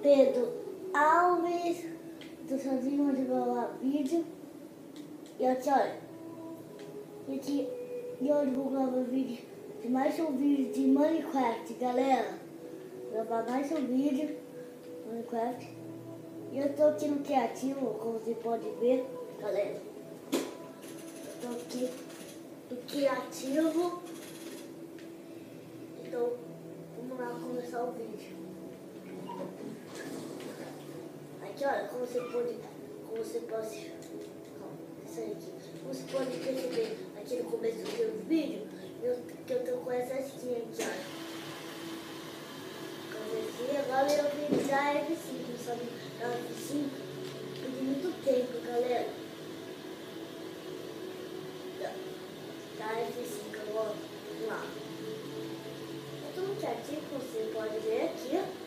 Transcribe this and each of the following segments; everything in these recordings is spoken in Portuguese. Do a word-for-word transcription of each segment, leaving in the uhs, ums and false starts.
Pedro Alves, tô sozinho onde gravar vídeo. E aqui, olha, e aqui, e hoje vou gravar vídeo de mais um vídeo de Minecraft, galera. Vou gravar mais um vídeo de Minecraft. E eu tô aqui no criativo, como você pode ver, galera. Eu tô aqui no criativo. Então, vamos lá começar o vídeo. Aqui, olha, como você pode, como você pode, isso aqui, como você pode perceber aqui no começo do vídeo, eu, que eu tô com essa skin aqui, olha. Comecei, agora eu vim da F cinco, sabe? Da F cinco, por muito tempo, galera. Da, da F cinco, agora, vamos lá. Eu tô no criativo, como você pode ver aqui, ó.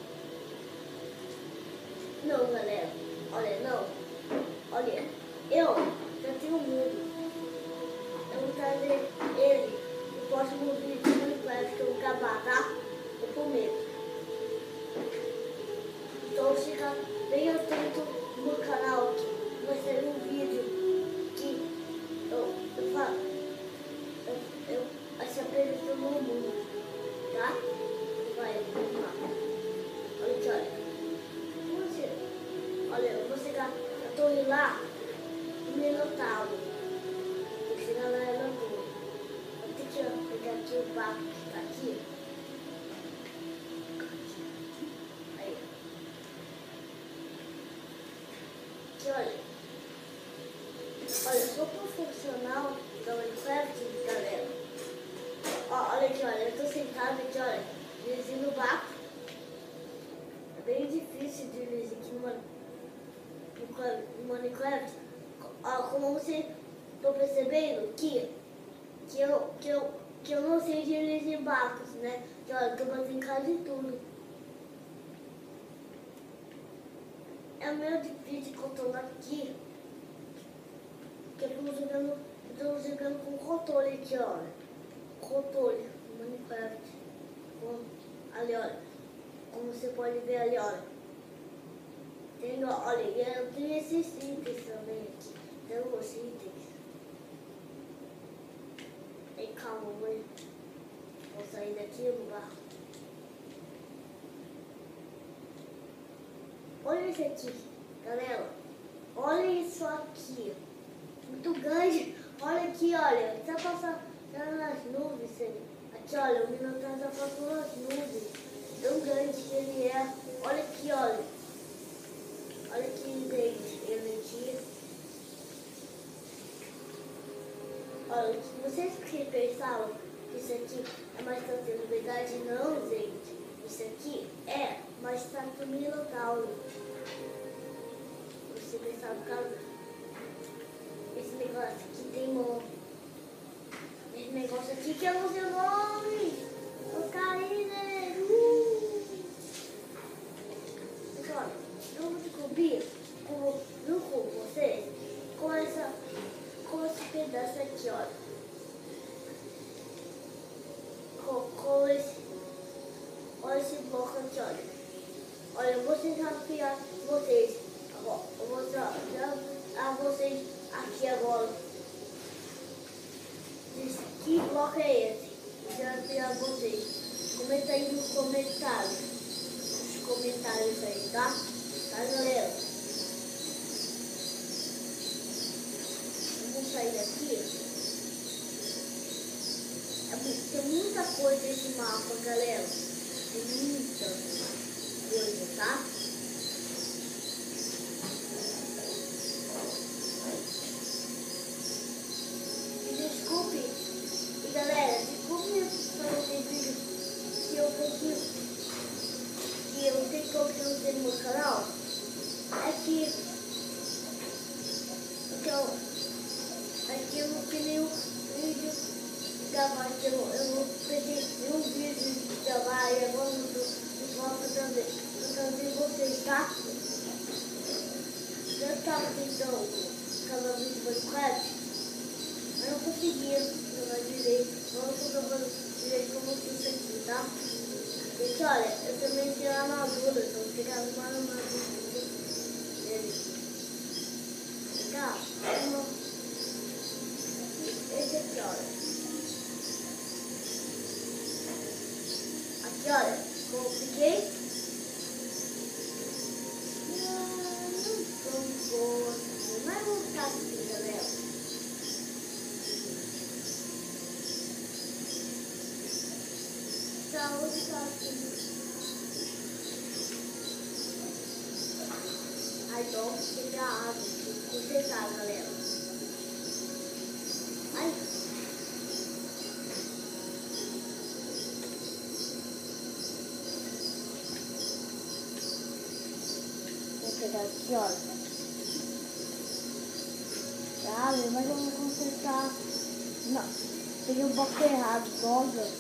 Não, galera, olha, não, olha, eu já tenho medo, eu vou trazer ele no próximo vídeo do Minecraft que eu vou acabar, tá? Eu prometo. Então fica bem atento no canal, que vai ser um vídeo que eu, eu falo, eu, eu acho apenas todo mundo, tá? Vai, vamos lá, olha aqui, olha. Olha, eu vou chegar a torre lá no Minotauro. Tem que chegar lá na torre. Vou ter que pegar aqui o barco que tá aqui. Aí. Aqui, olha. Olha, eu sou profissional da Minecraft, galera. Ó, olha aqui, olha. Eu tô sentado aqui, olha. Dirigindo o barco. É bem difícil dirigir aqui no no Minecraft, como vocês estão percebendo que, que, eu, que, eu, que eu não sei dirigir barcos, né? Que olha, eu tô fazendo quase tudo. É meio difícil controlar aqui, porque eu tô jogando, eu tô jogando com controle aqui, olha. Controle no Minecraft. Ali, olha. Como você pode ver ali, olha. Tenho, olha, eu tenho esses itens também aqui. Tenho os itens. E calma, mãe. Vou sair daqui do barco. Olha isso aqui, galera. Olha isso aqui. Muito grande. Olha aqui, olha. Tá passando nas nuvens. Aqui, olha, o Minotauro já passou nas nuvens. Tão grande que ele é. Olha aqui, olha. Olha aqui, gente, ele aqui. Olha, vocês que pensavam que isso aqui é mais estátua de verdade? Não, gente. Isso aqui é uma estátua do Minotauro. Você pensava por causa esse negócio aqui tem mão. Esse negócio aqui que é o seu nome. Eu caí, né? Uh! Mas olha, eu vou descobrir com, com vocês com, essa, com esse pedaço aqui, olha. Com, com esse, olha esse bloco aqui, olha. Olha, eu vou desafiar vocês. Agora, eu vou mostrar a vocês aqui agora. Que bloco é esse? Vou desafiar vocês. Comenta aí nos comentários. Nos comentários aí, tá? Tá, galera? Vamos sair daqui. É, tem muita coisa nesse mapa, galera. Tem muita coisa, tá? E desculpe, e galera, desculpe para vocês que eu consigo. E eu tenho que obter no meu canal é que então aqui eu não tenho nenhum vídeo gravar, que eu, eu não perdi nenhum vídeo de gravar e agora eu posso também trazer vocês, tá? Eu estava tentando gravar vídeo do Minecraft, mas não conseguia gravar direito, não estou gravando direito como eu fiz aqui, tá? Gente, olha, eu também tenho armadura, então fica arrumar uma dele. Legal? Esse aqui, olha. Aqui, olha. Compliquei. Mas vou ficar assim, galera. Saúde, saúde. Ai, vamos pegar água. Vou pegar, galera. Ai. Vou pegar aqui, olha. Sabe, mas eu vou consertar. Não, peguei um pouco errado, dobra.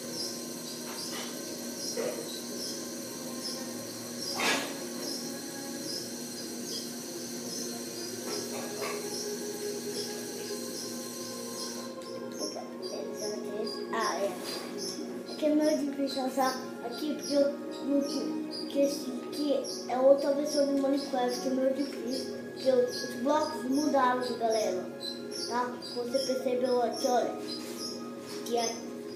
Ah, é. Aqui é meio difícil usar aqui porque eu não que esse aqui é outra versão do Minecraft que é meio difícil. Porque os blocos mudaram, galera. Tá? Você percebeu aqui, olha. Que é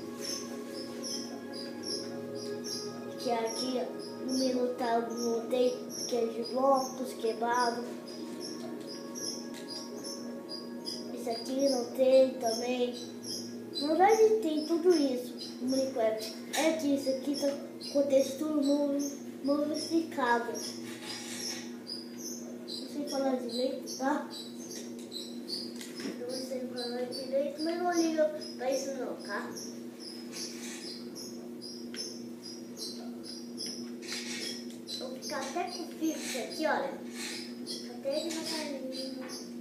que aqui no menu tá, não tem aqueles blocos quebrados. Esse aqui não tem também. Na verdade tem tudo isso no Minecraft. É que isso aqui tá com textura modificada. Não sei falar direito, tá? Não sei falar direito, mas não liga pra isso não, tá? Vou ficar até com o fixo aqui, olha. Até devagarinho.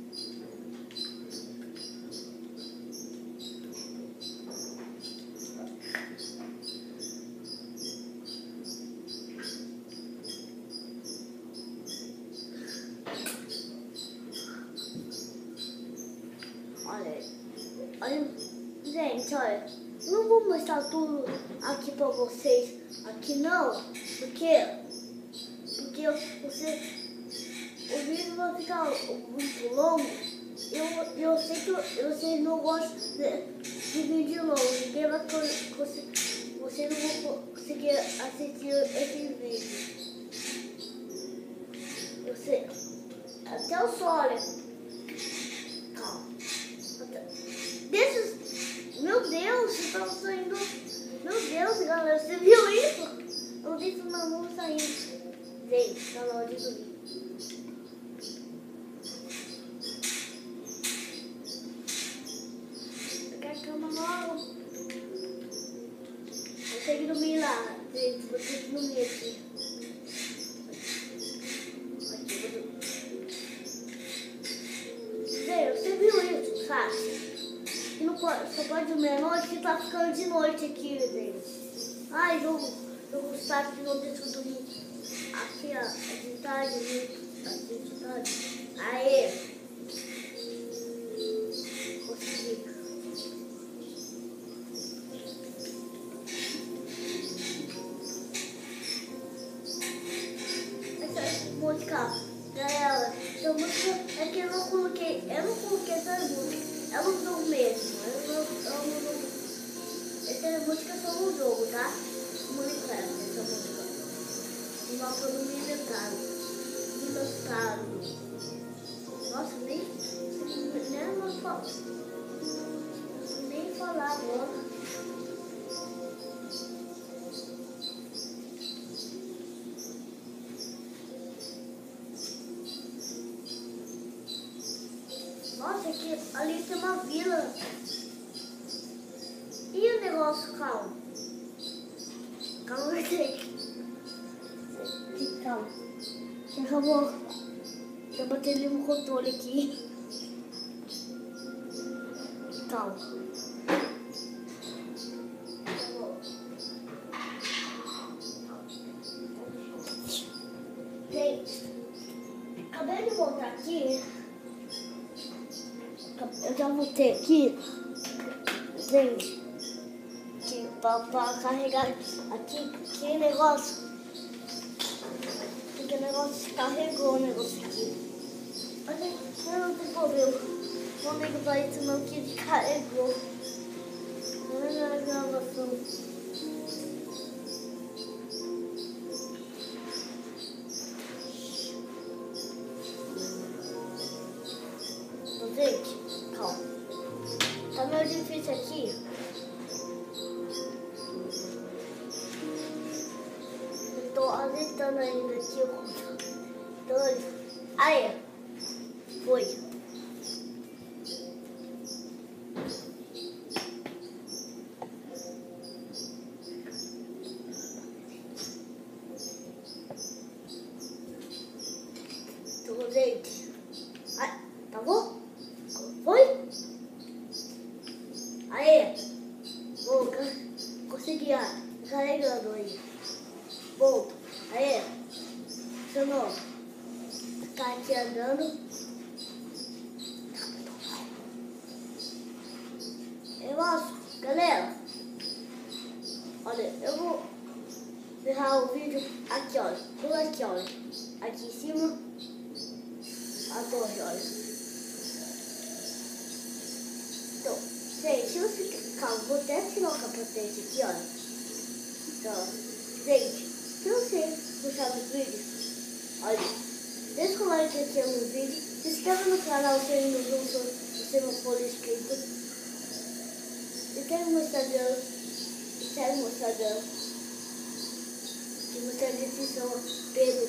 Olha, olha, gente, olha, não vou mostrar tudo aqui pra vocês, aqui não, porque, porque você, o vídeo vai ficar muito longo, eu, eu sei que vocês não gostam de, de vídeo longo, ninguém vai conseguir, você não vai conseguir assistir esse vídeo, eu sei, até o sol, olha. Desses, meu Deus, você tá saindo. Meu Deus, galera, você viu isso? Eu vi uma mão saindo. Gente, tá na hora de dormir. Eu quero cama logo. Vou ter que dormir lá, gente. Vou ter que dormir aqui. Aqui, vou dormir. Gente, você viu isso, sabe? Não pode, só pode dormir à noite que tá ficando de noite aqui, gente. Ai, jogo, jogo sabe que não deixa eu dormir. Aqui, ó, é de tarde, gente. Aqui de tarde. Aê! Consegui. Essa música, galera, essa música é que eu não coloquei, eu não coloquei essa música. É um jogo mesmo, é um jogo. Essa música é só um jogo, tá? Minecraft, essa música. E volta no meu inventário. Inventário. Nossa, nem. Nem vou falar. Nem falar agora. Nossa, aqui, ali tem uma vila. E o negócio, calma. Calma, vai ter. Calma. Já acabou. Já botei ali no controle aqui. Calma. Gente, acabei de voltar aqui. Eu já voltei aqui, gente, que para carregar aqui, que negócio, que negócio. Nossa, carregou o negócio aqui. Olha, não desenvolveu. Não ligo pra isso não, que descarregou. Olha a gravação. Então, gente, calma. Tá meio difícil aqui. Eu tô ajeitando ainda aqui o computador. Aí, foi. Então, gente, aí, tá bom? Foi? Aí, vou conseguir carregando aí. Volto. Aí, funcionou. Tá aqui andando. Eu acho, galera. Olha, eu vou encerrar o vídeo aqui, olha. Tudo aqui, olha. Aqui em cima. A torre, olha. Então, gente, se você... Calma, vou até tirar o capacete aqui, olha. Então, gente, se você gostar do vídeo, olha, deixa o like aqui no vídeo, se inscreva no canal se ainda não, você não for inscrito. E segue meu Instagram, e segue meu Instagram. E você descrição Pedro,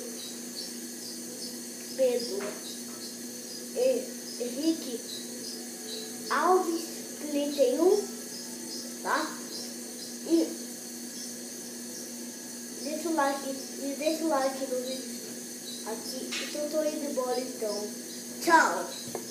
Pedro, e, Henrique Alves trinta e um, tá? E deixa o like, e deixa o like no vídeo aqui. Então eu tô indo embora então. Tchau!